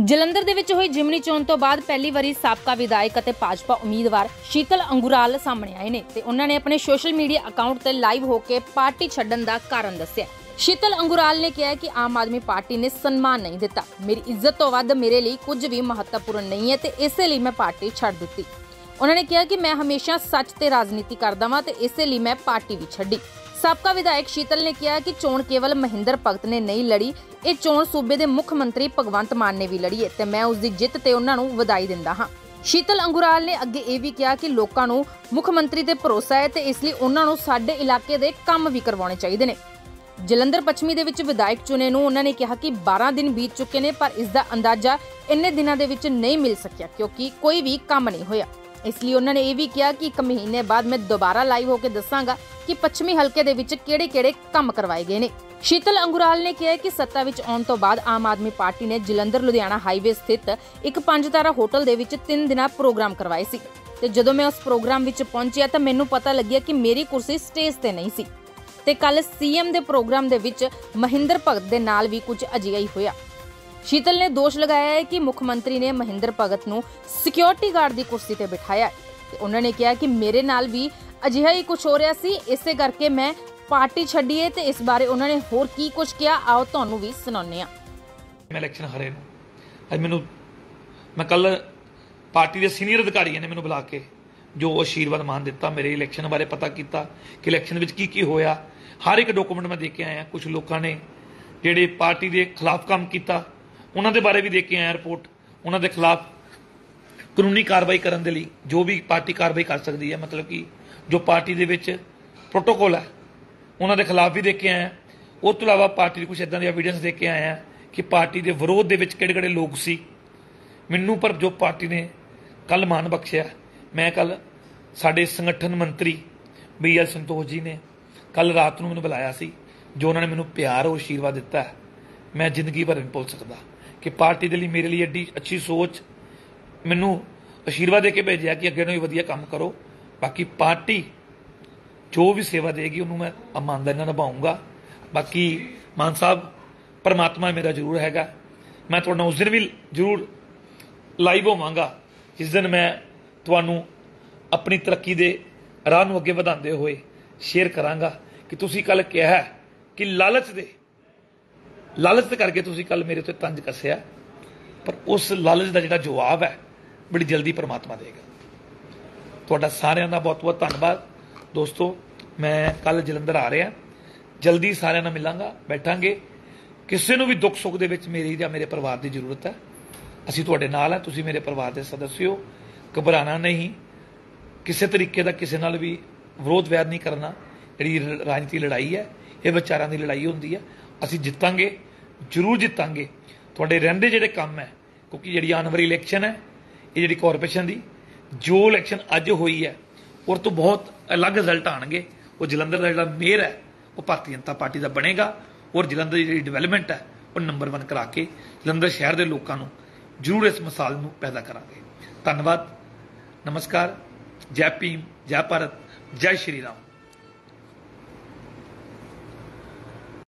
ਜਲੰਧਰ ਦੇ ਵਿੱਚ ਹੋਈ ਜਿਮਨੀ ਚੋਣ ਤੋਂ ਬਾਅਦ ਪਹਿਲੀ ਵਾਰੀ ਸਾਬਕਾ ਵਿਧਾਇਕ ਅਤੇ ਭਾਜਪਾ ਉਮੀਦਵਾਰ ਸ਼ੀਤਲ ਅੰਗੁਰਾਲ ਸਾਹਮਣੇ ਆਏ ਨੇ ਤੇ ਉਹਨਾਂ ਨੇ ਆਪਣੇ ਸੋਸ਼ਲ ਮੀਡੀਆ ਅਕਾਊਂਟ ਤੇ ਲਾਈਵ ਹੋ ਕੇ ਪਾਰਟੀ ਛੱਡਣ ਦਾ ਕਾਰਨ ਦੱਸਿਆ। ਸ਼ੀਤਲ ਅੰਗੁਰਾਲ ਨੇ ਕਿਹਾ ਕਿ ਆਮ ਆਦਮੀ ਪਾਰਟੀ ਨੇ ਸਨਮਾਨ ਨਹੀਂ ਦਿੱਤਾ, ਮੇਰੀ ਇੱਜ਼ਤ ਤੋਂ ਵੱਧ ਮੇਰੇ ਲਈ ਕੁਝ ਵੀ ਮਹੱਤਵਪੂਰਨ ਨਹੀਂ ਹੈ ਤੇ ਇਸੇ ਲਈ ਮੈਂ ਪਾਰਟੀ ਛੱਡ ਦਿੱਤੀ। ਉਹਨਾਂ ਨੇ ਕਿਹਾ ਕਿ ਮੈਂ ਹਮੇਸ਼ਾ ਸੱਚ ਤੇ ਰਾਜਨੀਤੀ ਕਰਦਾ ਹਾਂ ਤੇ ਇਸੇ ਲਈ ਮੈਂ ਪਾਰਟੀ ਵੀ ਛੱਡੀ। ਸਾਬਕਾ ਵਿਧਾਇਕ ਸ਼ੀਤਲ ਨੇ ਕਿਹਾ ਕਿ ਚੋਣ ਕੇਵਲ ਮਹਿੰਦਰ ਭਗਤ ਨੇ ਨਹੀਂ ਲੜੀ, ਇਹ ਚੋਣ ਸੂਬੇ ਦੇ ਮੁੱਖ ਮੰਤਰੀ ਭਗਵੰਤ ਮਾਨ ਨੇ ਵੀ ਲੜੀ ਹੈ ਤੇ ਮੈਂ ਉਸ ਦੀ ਜਿੱਤ ਤੇ ਉਹਨਾਂ ਨੂੰ ਵਧਾਈ ਦਿੰਦਾ ਹਾਂ। ਸ਼ੀਤਲ ਅੰਗੁਰਾਲ ਨੇ ਅੱਗੇ ਇਹ ਵੀ ਕਿਹਾ ਕਿ ਲੋਕਾਂ ਨੂੰ ਮੁੱਖ ਮੰਤਰੀ ਤੇ ਭਰੋਸਾ ਹੈ ਤੇ ਇਸ ਲਈ ਉਹਨਾਂ ਨੂੰ ਸਾਡੇ ਇਲਾਕੇ ਦੇ ਕੰਮ ਵੀ ਕਰਵਾਉਣੇ ਚਾਹੀਦੇ ਨੇ। ਜਲੰਧਰ ਪੱਛਮੀ ਦੇ ਵਿੱਚ ਵਿਧਾਇਕ ਚੁਣੇ ਨੂੰ ਉਹਨਾਂ ਨੇ ਕਿਹਾ ਕਿ 12 ਦਿਨ ਬੀਤ ਚੁੱਕੇ ਨੇ ਪਰ ਇਸ ਦਾ ਅੰਦਾਜ਼ਾ ਇੰਨੇ ਦਿਨਾਂ ਦੇ ਵਿੱਚ ਨਹੀਂ ਮਿਲ ਸਕਿਆ ਕਿਉਂਕਿ ਕੋਈ ਵੀ ਕੰਮ ਨਹੀਂ ਹੋਇਆ। ਇਸ ਲਈ ਉਹਨਾਂ ਨੇ ਇਹ ਵੀ ਕਿਹਾ ਕਿ 1 ਮਹੀਨੇ ਬਾਅਦ ਮੈਂ ਦੁਬਾਰਾ ਲਾਈਵ ਹੋ ਕੇ ਦੱਸਾਂਗਾ ਕਿ ਪੱਛਮੀ ਹਲਕੇ ਦੇ ਵਿੱਚ ਕਿਹੜੇ-ਕਿਹੜੇ ਕੰਮ ਕਰਵਾਏ ਗਏ ਨੇ। ਸ਼ੀਤਲ ਅੰਗੁਰਾਲ ਨੇ ਕਿਹਾ ਕਿ ਸੱਤਾ ਵਿੱਚ ਆਉਣ ਤੋਂ ਬਾਅਦ ਆਮ ਆਦਮੀ ਪਾਰਟੀ ਨੇ ਜਲੰਧਰ ਲੁਧਿਆਣਾ ਹਾਈਵੇ ਸਥਿਤ ਇੱਕ 5 ਤਾਰਾ ਹੋਟਲ ਦੇ ਵਿੱਚ 3 ਦਿਨਾਂ ਪ੍ਰੋਗਰਾਮ ਕਰਵਾਏ ਸੀ ਤੇ ਜਦੋਂ ਮੈਂ ਉਸ ਪ੍ਰੋਗਰਾਮ ਵਿੱਚ ਪਹੁੰਚਿਆ ਤਾਂ ਮੈਨੂੰ ਪਤਾ ਲੱਗਿਆ ਕਿ ਮੇਰੀ ਕੁਰਸੀ ਸਟੇਜ ਤੇ ਨਹੀਂ ਸੀ ਤੇ ਕੱਲ ਸੀਐਮ ਦੇ ਪ੍ਰੋਗਰਾਮ ਦੇ ਵਿੱਚ ਮਹਿੰਦਰ ਭਗਤ ਦੇ ਨਾਲ ਵੀ ਕੁਝ ਅਜਿਹਾ ਹੀ ਹੋਇਆ। ਸ਼ੀਤਲ ਨੇ ਦੋਸ਼ ਲਗਾਇਆ ਹੈ ਕਿ ਮੁੱਖ ਮੰਤਰੀ ਨੇ ਮਹਿੰਦਰ ਭਗਤ ਨੂੰ ਸਿਕਿਉਰਿਟੀ ਗਾਰਡ ਦੀ ਕੁਰਸੀ ਤੇ ਬਿਠਾਇਆ ਤੇ ਉਹਨਾਂ ਨੇ ਕਿਹਾ ਕਿ ਮੇਰੇ ਨਾਲ ਵੀ ਅਜਿਹਾ ਹੀ ਕੁਝ ਹੋ ਰਿਹਾ ਸੀ, ਇਸੇ ਕਰਕੇ ਮੈਂ ਪਾਰਟੀ ਛੱਡੀ ਹੈ ਤੇ ਇਸ ਬਾਰੇ ਉਹਨਾਂ ਨੇ ਹੋਰ ਕੀ ਕੁਝ ਕਿਹਾ ਆਓ ਤੁਹਾਨੂੰ ਵੀ ਸੁਣਾਉਂਦੇ ਹਾਂ। ਮੈਂ ਇਲੈਕਸ਼ਨ ਹਾਰੇ ਨੂੰ ਮੈਂ ਕੱਲ ਪਾਰਟੀ ਦੇ ਸੀਨੀਅਰ ਅਧਿਕਾਰੀਆਂ ਨੇ ਮੈਨੂੰ ਬੁਲਾ ਕੇ ਜੋ ਆਸ਼ੀਰਵਾਦ ਮਾਨ ਦਿੱਤਾ, ਮੇਰੇ ਇਲੈਕਸ਼ਨ ਬਾਰੇ ਪਤਾ ਕੀਤਾ ਕਿ ਇਲੈਕਸ਼ਨ ਵਿੱਚ ਕੀ ਹੋਇਆ, ਹਰ ਇੱਕ ਡਾਕੂਮੈਂਟ ਮੈਂ ਦੇ ਕੇ ਆਇਆ। ਕੁਝ ਲੋਕਾਂ ਨੇ ਜਿਹੜੇ ਪਾਰਟੀ ਦੇ ਖਿਲਾਫ ਕੰਮ ਕੀਤਾ ਉਹਨਾਂ ਦੇ ਬਾਰੇ ਵੀ ਦੇ ਕੇ ਆਇਆ ਰਿਪੋਰਟ, ਉਹਨਾਂ ਦੇ ਖਿਲਾਫ ਕਾਨੂੰਨੀ ਕਾਰਵਾਈ ਕਰਨ ਦੇ ਲਈ ਜੋ ਵੀ ਪਾਰਟੀ ਕਾਰਵਾਈ ਕਰ ਸਕਦੀ ਹੈ, ਮਤਲਬ ਕਿ ਜੋ ਪਾਰਟੀ ਦੇ ਵਿੱਚ ਪ੍ਰੋਟੋਕੋਲ ਹੈ ਉਹਨਾਂ ਦੇ ਖਿਲਾਫ ਵੀ ਦੇ ਕੇ ਆਇਆ। ਉਸ ਤੋਂ ਇਲਾਵਾ ਪਾਰਟੀ ਦੀ ਕੁਝ ਇਦਾਂ ਦੀ ਐਵੀਡੈਂਸ ਦੇ ਕੇ ਆਇਆ ਕਿ ਪਾਰਟੀ ਦੇ ਵਿਰੋਧ ਦੇ ਵਿੱਚ ਕਿਹੜੇ-ਕਿਹੜੇ ਲੋਕ ਸੀ ਮੈਨੂੰ, ਪਰ ਜੋ ਪਾਰਟੀ ਨੇ ਕੱਲ ਮਾਨ ਬਖਸ਼ਿਆ। ਮੈਂ ਕੱਲ ਸਾਡੇ ਸੰਗਠਨ ਮੰਤਰੀ BL ਸੰਤੋਸ਼ ਜੀ ਨੇ ਕੱਲ ਰਾਤ ਨੂੰ ਮੈਨੂੰ ਬੁਲਾਇਆ ਸੀ, ਜੋ ਉਹਨਾਂ ਨੇ ਮੈਨੂੰ ਪਿਆਰ ਔਰ ਆਸ਼ੀਰਵਾਦ ਦਿੱਤਾ ਹੈ ਮੈਂ ਜ਼ਿੰਦਗੀ ਭਰ ਨਹੀਂ ਭੁੱਲ ਸਕਦਾ ਕਿ ਪਾਰਟੀ ਦੇ ਲਈ ਮੇਰੇ ਲਈ ਐਡੀ ਅੱਛੀ ਸੋਚ, ਮੈਨੂੰ ਆਸ਼ੀਰਵਾਦ ਦੇ ਕੇ ਭੇਜਿਆ ਕਿ ਅੱਗੇ ਨੂੰ ਵੀ ਵਧੀਆ ਕੰਮ ਕਰੋ। ਬਾਕੀ ਪਾਰਟੀ ਜੋ ਵੀ ਸੇਵਾ ਦੇਗੀ ਉਹਨੂੰ ਮੈਂ ਇਮਾਨਦਾਰੀ ਨਾਲ ਨਿਭਾਊਂਗਾ। ਬਾਕੀ ਮਾਨ ਸਾਹਿਬ ਪਰਮਾਤਮਾ ਮੇਰਾ ਜ਼ਰੂਰ ਹੈਗਾ, ਮੈਂ ਤੁਹਾਡੇ ਨਾਲ ਉਸ ਦਿਨ ਵੀ ਜ਼ਰੂਰ ਲਾਈਵ ਹੋਵਾਂਗਾ ਜਿਸ ਦਿਨ ਮੈਂ ਤੁਹਾਨੂੰ ਆਪਣੀ ਤਰੱਕੀ ਦੇ ਰਾਹ ਨੂੰ ਅੱਗੇ ਵਧਾਉਂਦੇ ਹੋਏ ਸ਼ੇਅਰ ਕਰਾਂਗਾ ਕਿ ਤੁਸੀਂ ਕੱਲ ਕਿਹਾ ਕਿ ਲਾਲਚ ਤੇ ਕਰਕੇ ਤੁਸੀਂ ਕੱਲ ਮੇਰੇ ਉੱਤੇ ਤੰਜ ਕੱਸਿਆ, ਪਰ ਉਸ ਲਾਲਚ ਦਾ ਜਿਹੜਾ ਜਵਾਬ ਹੈ ਬੜੀ ਜਲਦੀ ਪਰਮਾਤਮਾ ਦੇਗਾ। ਤੁਹਾਡਾ ਸਾਰਿਆਂ ਦਾ ਬਹੁਤ-ਬਹੁਤ ਧੰਨਵਾਦ ਦੋਸਤੋ। ਮੈਂ ਕੱਲ ਜਲੰਧਰ ਆ ਰਿਹਾ, ਜਲਦੀ ਸਾਰਿਆਂ ਨਾਲ ਮਿਲਾਂਗਾ, ਬੈਠਾਂਗੇ। ਕਿਸੇ ਨੂੰ ਵੀ ਦੁੱਖ ਸੁੱਖ ਦੇ ਵਿੱਚ ਮੇਰੀ ਜਾਂ ਮੇਰੇ ਪਰਿਵਾਰ ਦੀ ਜ਼ਰੂਰਤ ਹੈ, ਅਸੀਂ ਤੁਹਾਡੇ ਨਾਲ ਹਾਂ, ਤੁਸੀਂ ਮੇਰੇ ਪਰਿਵਾਰ ਦੇ ਸਦੱਸਿਆ ਹੋ। ਘਬਰਾਣਾ ਨਹੀਂ, ਕਿਸੇ ਤਰੀਕੇ ਦਾ ਕਿਸੇ ਨਾਲ ਵੀ ਵਿਰੋਧ ਵੈਰ ਨਹੀਂ ਕਰਨਾ। ਜਿਹੜੀ ਰਾਜਨੀਤੀ ਲੜਾਈ ਹੈ ਇਹ ਵਿਚਾਰਾਂ ਦੀ ਲੜਾਈ ਹੁੰਦੀ ਹੈ, ਅਸੀਂ ਜਿੱਤਾਂਗੇ, ਜ਼ਰੂਰ ਜਿੱਤਾਂਗੇ। ਤੁਹਾਡੇ ਰਹਿੰਦੇ ਜਿਹੜੇ ਕੰਮ ਹੈ, ਕਿਉਂਕਿ ਜਿਹੜੀ ਆਉਣ ਵਾਲੀ ਇਲੈਕਸ਼ਨ ਹੈ ਇਹ ਜਿਹੜੀ ਕਾਰਪੋਰੇਸ਼ਨ ਦੀ ਜੋ ਇਲੈਕਸ਼ਨ ਅੱਜ ਹੋਈ ਹੈ ਉਹ ਤੋਂ ਬਹੁਤ ਅਲੱਗ ਰਿਜ਼ਲਟ ਆਉਣਗੇ। ਉਹ ਜਲੰਧਰ ਦਾ ਜਿਹੜਾ ਮੇਅਰ ਹੈ ਉਹ ਭਾਰਤੀ ਜਨਤਾ ਪਾਰਟੀ ਦਾ ਬਣੇਗਾ ਔਰ ਜਲੰਧਰ ਦੀ ਜਿਹੜੀ ਡਿਵੈਲਪਮੈਂਟ ਹੈ ਉਹ ਨੰਬਰ 1 ਕਰਾ ਕੇ ਜਲੰਧਰ ਸ਼ਹਿਰ ਦੇ ਲੋਕਾਂ ਨੂੰ ਜ਼ਰੂਰ ਇਸ ਮਿਸਾਲ ਨੂੰ ਪੈਦਾ ਕਰਾਂਗੇ। ਧੰਨਵਾਦ, ਨਮਸਕਾਰ, ਜੈ ਭੀਮ, ਜੈ ਭਾਰਤ, ਜੈ ਸ਼੍ਰੀ ਰਾਮ।